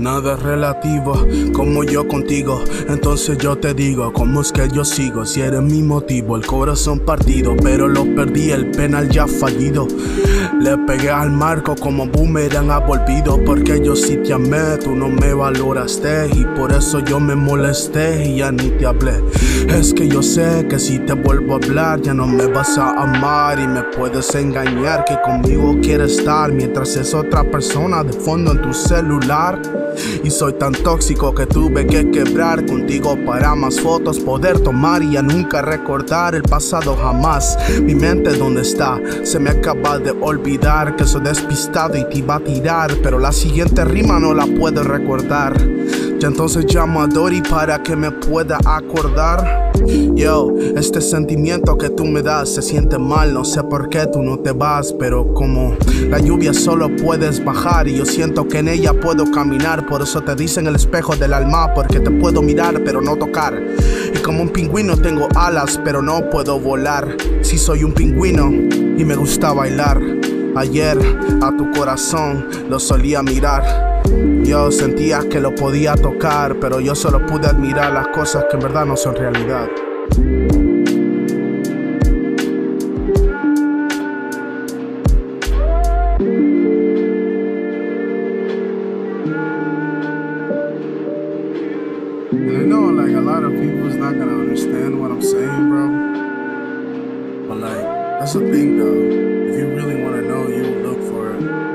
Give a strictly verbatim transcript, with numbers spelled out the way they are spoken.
Nada es relativo, como yo contigo. Entonces yo te digo, ¿cómo es que yo sigo? Si eres mi motivo, el corazón partido, pero lo perdí, el penal ya fallido. Le pegué al marco como boomerang ha volvido. Porque yo sí te amé, tú no me valoraste, y por eso yo me molesté y ya ni te hablé. Es que yo sé que si te vuelvo a hablar ya no me vas a amar, y me puedes engañar que conmigo quieres estar mientras es otra persona de fondo en tu celular. Y soy tan tóxico que tuve que quebrar contigo para más fotos poder tomar y ya nunca recordar el pasado jamás. Mi mente ¿dónde está? Se me acaba de olvidar que soy despistado y te iba a tirar, pero la siguiente rima no la puedo recordar. Ya entonces llamo a Dory para que me pueda acordar. Yo, este sentimiento que tú me das se siente mal, no sé por qué tú no te vas, pero como la lluvia solo puedes bajar y yo siento que en ella puedo caminar. Por eso te dicen el espejo del alma, porque te puedo mirar pero no tocar. Y como un pingüino tengo alas pero no puedo volar. Sí soy un pingüino y me gusta bailar. Ayer a tu corazón lo solía mirar. Yo sentía que lo podía tocar, pero yo solo pude admirar las cosas que en verdad no son realidad. And I know like a lot of people's not gonna understand what I'm saying, bro. But like, that's the thing though. If you really wanna know, you will look for it.